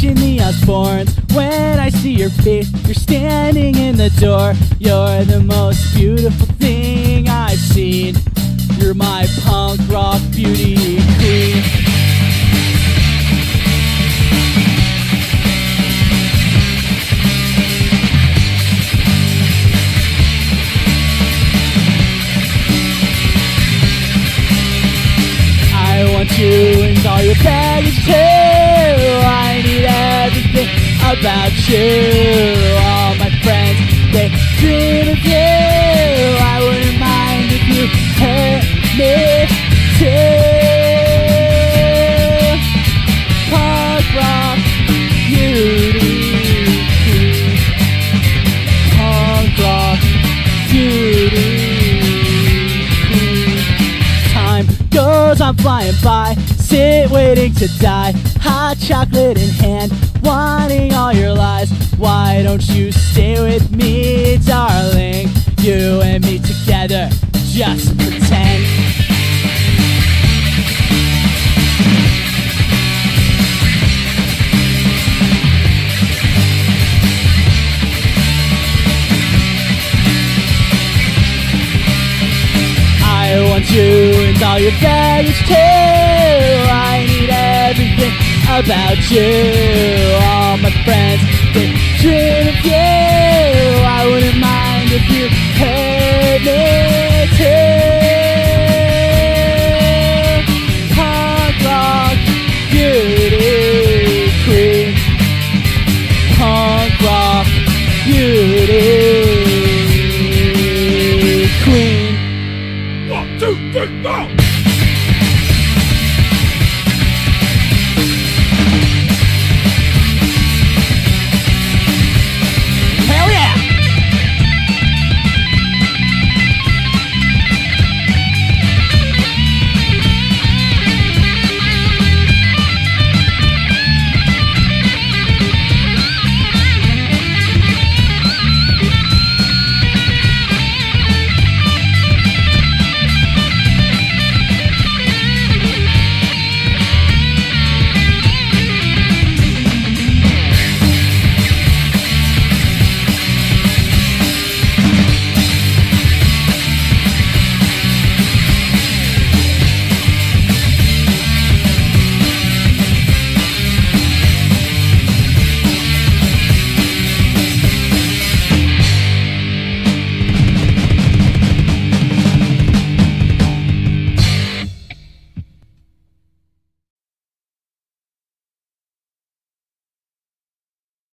watching the Osbournes. When I see your face, you're standing in the door. You're the most beautiful thing I've seen. You're my punk rock beauty queen. I want you and all your baggage too. I need everything about you. All my friends, they dream of you. I wouldn't mind if you hurt me too. Punk rock beauty queen. Punk rock beauty queen. Time goes on flying by, sit waiting to die, hot chocolate in hand, wanting all your lies. Why don't you stay with me, darling? You and me together, just pretend. I want you and all your baggage too. I need everything about you. All my friends, they dream of you. I wouldn't mind if you hurt me too. Punk rock beauty queen. Punk rock beauty queen. 1, 2, 3, go!